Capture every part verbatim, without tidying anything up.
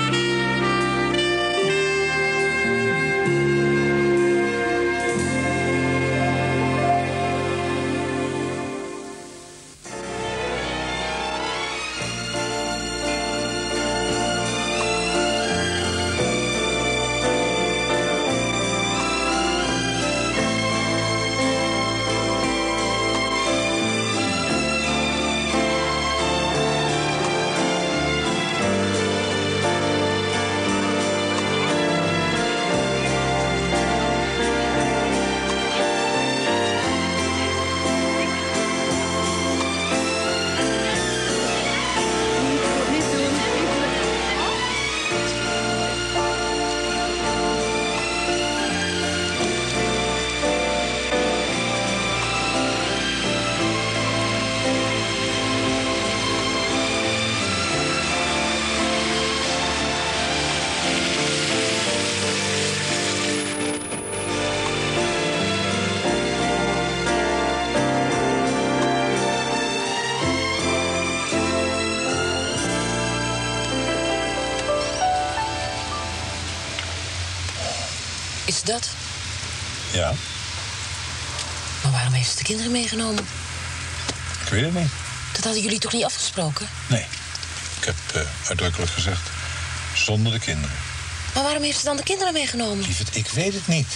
Is dat? Ja. Maar waarom heeft ze de kinderen meegenomen? Ik weet het niet. Dat hadden jullie toch niet afgesproken? Nee. Ik heb uh, uitdrukkelijk gezegd, zonder de kinderen. Maar waarom heeft ze dan de kinderen meegenomen? Lieverd, ik weet het niet.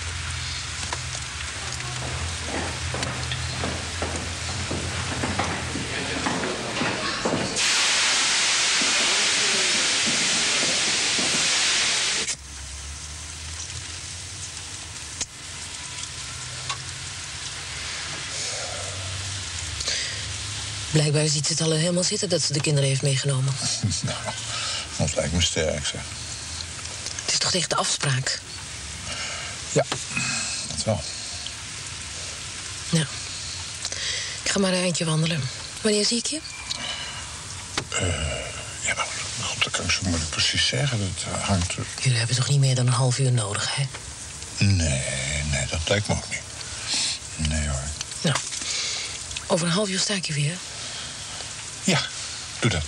Blijkbaar ziet ze het al helemaal zitten dat ze de kinderen heeft meegenomen. Nou, dat lijkt me sterk, zeg. Het is toch tegen de afspraak? Ja, dat wel. Ja. Ik ga maar een eindje wandelen. Wanneer zie ik je? Uh, ja, nou, God, dat kan ik zo moeilijk precies zeggen. Dat uh, hangt... Jullie hebben toch niet meer dan een half uur nodig, hè? Nee, nee, dat lijkt me ook niet. Nee, hoor. Nou, over een half uur sta ik je weer. Ja, doe dat.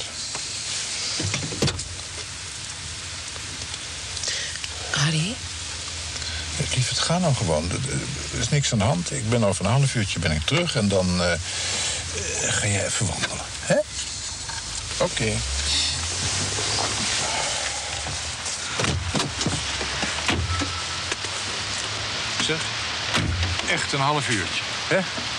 Harry? Lief, het gaat nou gewoon. Er is niks aan de hand. Ik ben over een half uurtje ben ik terug en dan uh, uh, ga jij even wandelen. Hè? Oké. Okay. Zeg, echt een half uurtje, hè?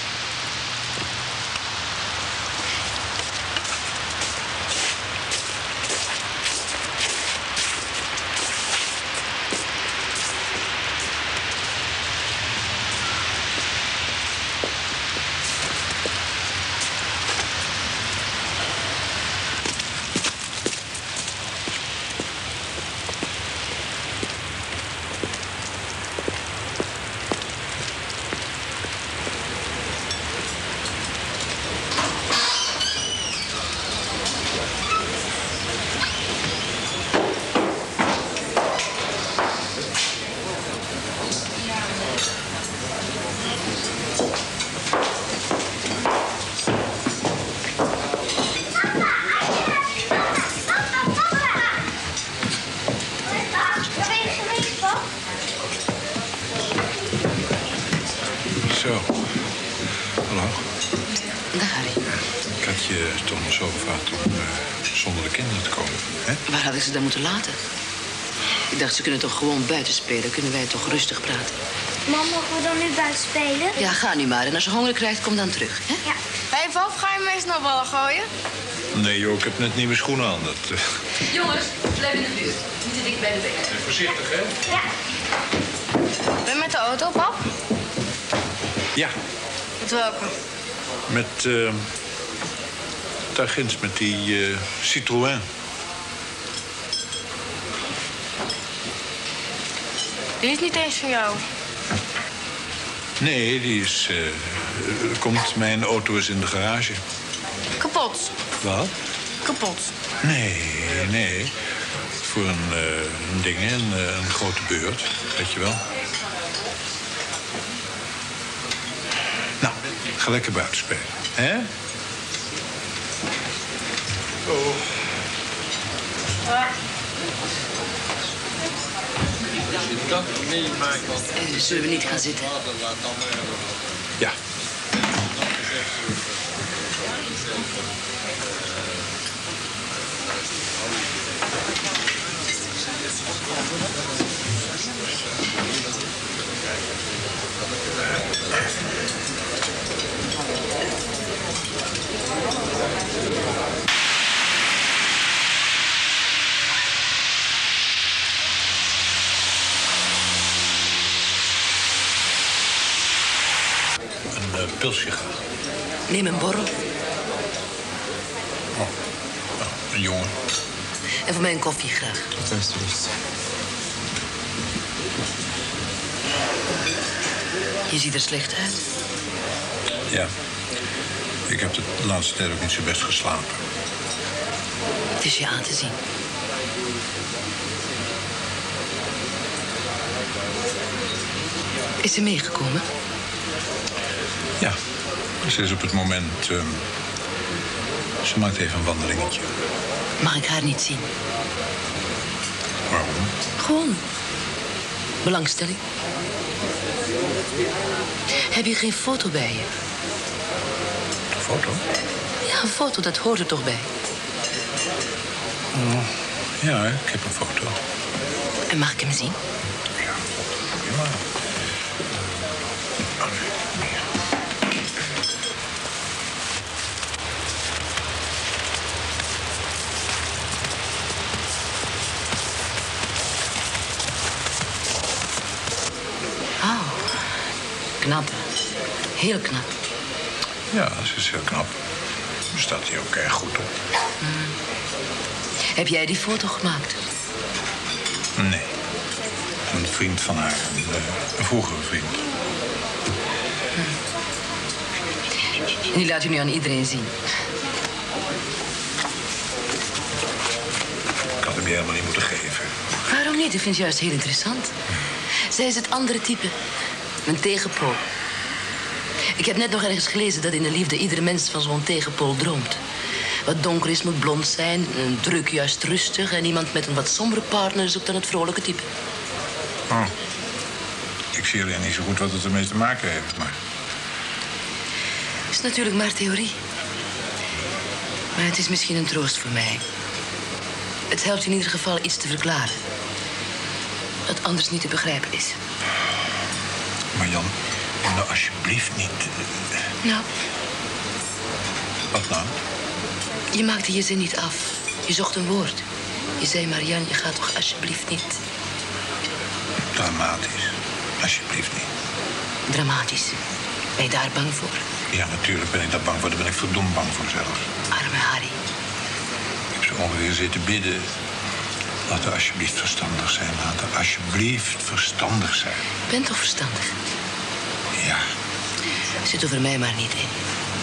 Zo. Hallo. Dag, Harry. Ik had je toch nog zo gevraagd om uh, zonder de kinderen te komen, hè? Waar had ik ze dan moeten laten? Ik dacht, ze kunnen toch gewoon buiten spelen? Kunnen wij toch rustig praten? Mam, mogen we dan nu buiten spelen? Ja, ga nu maar. En als je honger krijgt, kom dan terug, hè? Ja. Hé, Pap, ga je mee snowballen gooien? Nee, joh, ik heb net nieuwe schoenen aan. Dat, uh... Jongens, blijf in de buurt. Niet te dik bij de benen. Voorzichtig, hè? Ja. Ben je met de auto, Pap? Ja. Met welke? Met, uh, daar ginds, met die uh, Citroën. Die is niet eens van jou. Nee, die is... Uh, komt, mijn auto is in de garage. Kapot. Wat? Kapot. Nee, nee. Voor een, uh, een ding, een, uh, een grote beurt, weet je wel. Nou, ga lekker buiten spelen, hè? Oh. Ja. je dat meemaakt... Uh, zullen we niet gaan zitten? Ja. Een uh, pilsje graag. Neem een borrel. Oh, nou, een jongen. En voor mij een koffie graag. Alsjeblieft. Je ziet er slecht uit. Ja. Ik heb de laatste tijd ook niet zo best geslapen. Het is je aan te zien. Is ze meegekomen? Ja. Ze is op het moment... Uh, ze maakt even een wandelingetje. Mag ik haar niet zien? Waarom? Gewoon. Belangstelling. Heb je geen foto bij je? Een foto? Ja, een foto, dat hoort er toch bij. Oh, ja, ik heb een foto. En mag ik hem zien? Ja, prima. Oh, nee. Oh, knap. Heel knap. Ja, ze is heel knap. Daar staat hier ook erg goed op. Mm. Heb jij die foto gemaakt? Nee. Een vriend van haar. Een, een vroegere vriend. Mm. En die laat u nu aan iedereen zien. Ik had hem je helemaal niet moeten geven. Waarom niet? Ik vind het juist heel interessant. Zij is het andere type. Een tegenpool. Ik heb net nog ergens gelezen dat in de liefde iedere mens van zo'n tegenpool droomt. Wat donker is moet blond zijn, een druk juist rustig... en iemand met een wat sombere partner zoekt dan het vrolijke type. Oh. Ik zie alleen niet zo goed wat het ermee te maken heeft, maar... Het is natuurlijk maar theorie. Maar het is misschien een troost voor mij. Het helpt in ieder geval iets te verklaren. Dat anders niet te begrijpen is. Maar Jan, nou alsjeblieft niet... Nou? Wat nou? Je maakte je zin niet af. Je zocht een woord. Je zei, Marianne, je gaat toch alsjeblieft niet... Dramatisch. Alsjeblieft niet. Dramatisch. Ben je daar bang voor? Ja, natuurlijk ben ik daar bang voor. Daar ben ik verdomd bang voor zelfs. Arme Harry. Ik heb zo ongeveer zitten bidden. Laat er alsjeblieft verstandig zijn. Laat er alsjeblieft verstandig zijn. Ik ben toch verstandig? Ja. Zit er voor mij maar niet in.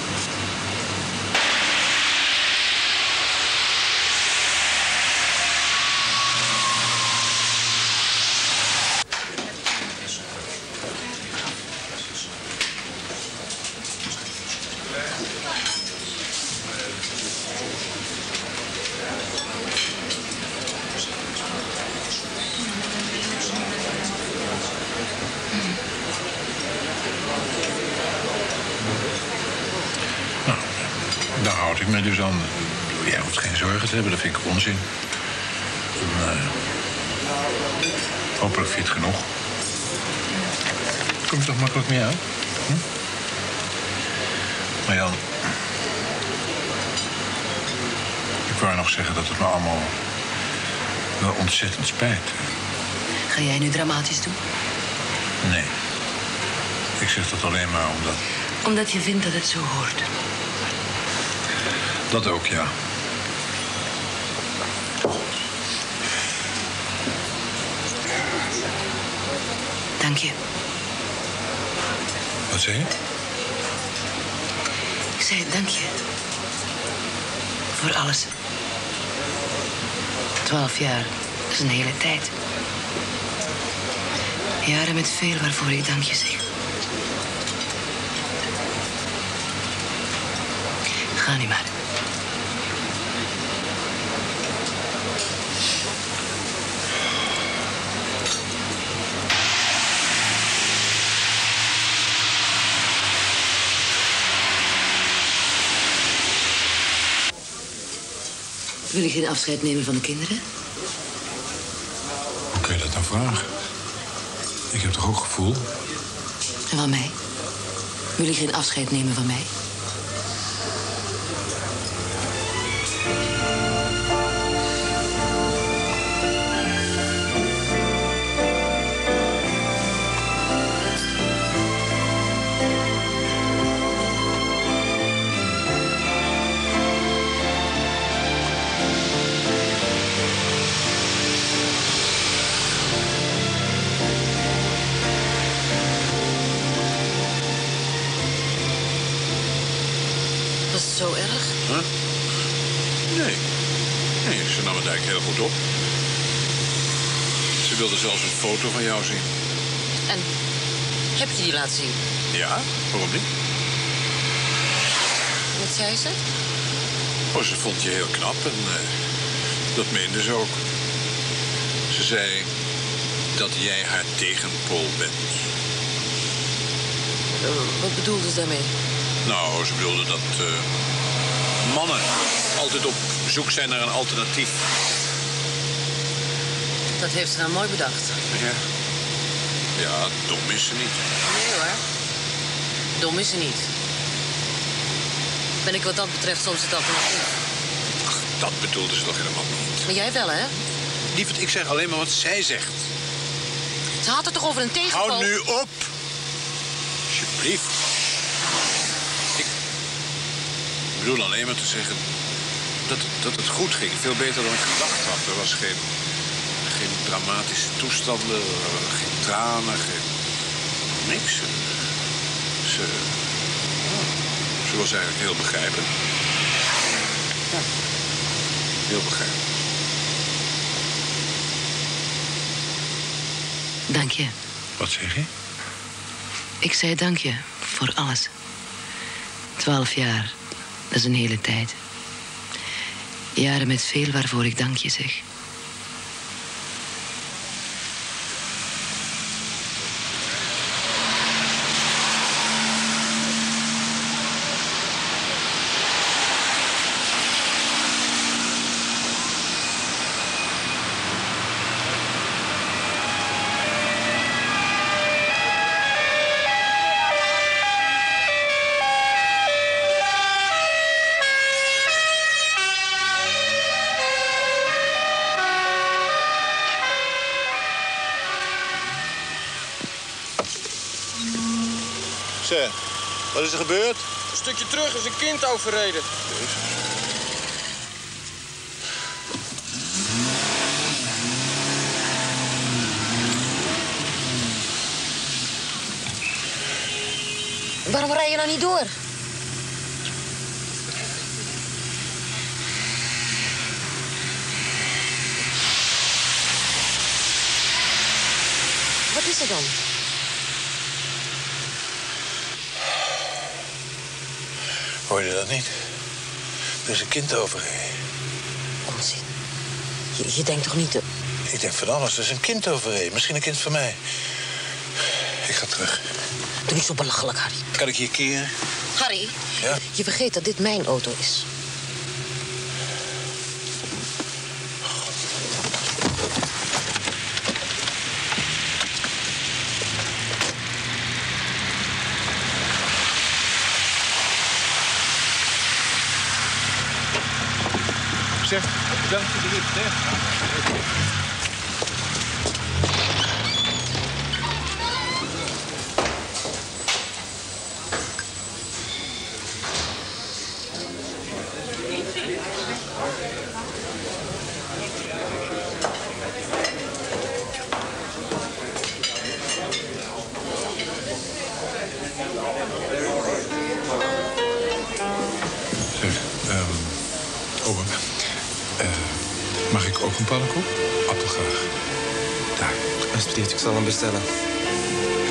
Daar houd ik me dus aan. Jij hoeft geen zorgen te hebben, dat vind ik onzin. En, uh, hopelijk vind je het genoeg. Kom je toch makkelijk mee uit? Hm? Maar Jan... Ik wou nog zeggen dat het me allemaal wel ontzettend spijt. Ga jij nu dramatisch doen? Nee. Ik zeg dat alleen maar omdat... Omdat je vindt dat het zo hoort. Dat ook, ja. Dank je. Wat zei je? Ik zei dank je. Voor alles. Twaalf jaar is een hele tijd. Jaren met veel waarvoor ik dank je zeg. Ga nu maar. Wil je geen afscheid nemen van de kinderen? Hoe kun je dat nou vragen? Ik heb toch ook gevoel? En van mij? Wil je geen afscheid nemen van mij? Was het zo erg? Huh? Nee. Nee, ze nam het eigenlijk heel goed op. Ze wilde zelfs een foto van jou zien. En heb je die laten zien? Ja, waarom niet? Wat zei ze? Oh, ze vond je heel knap en uh, dat meende ze ook. Ze zei dat jij haar tegenpool bent. Uh, wat bedoelde ze daarmee? Nou, ze bedoelde dat uh, mannen altijd op zoek zijn naar een alternatief. Dat heeft ze nou mooi bedacht. Ja. Ja, dom is ze niet. Nee hoor. Dom is ze niet. Ben ik wat dat betreft soms het alternatief. Ach, dat bedoelde ze toch helemaal niet. Maar jij wel, hè? Lieverd, ik zeg alleen maar wat zij zegt. Ze had het toch over een tegenpool? Hou nu op! Alsjeblieft. Ik bedoel alleen maar te zeggen dat het, dat het goed ging. Veel beter dan ik gedacht had. Er was geen, geen dramatische toestanden, geen tranen, geen... niks. Ze, ze was eigenlijk heel begrijpelijk. Ja, heel begrijpelijk. Dank je. Wat zeg je? Ik zei dank je voor alles. Twaalf jaar, dat is een hele tijd. Jaren met veel waarvoor ik dank je zeg. Zeg, wat is er gebeurd? Een stukje terug is een kind overreden. Waarom rij je nou niet door? Wat is er dan? Hoor je dat niet? Er is een kind overheen. Onzin. Je, je denkt toch niet... Te... Ik denk van alles. Er is een kind overheen. Misschien een kind van mij. Ik ga terug. Doe niet zo belachelijk, Harry. Kan ik je keren? Harry, Ja? je vergeet dat dit mijn auto is. Zeg, bedankt voor de rit, hè? Zeg, um, Ober. Uh, mag ik ook een pannenkoek? Appelgraag. Daar. Alsjeblieft, ik zal hem bestellen.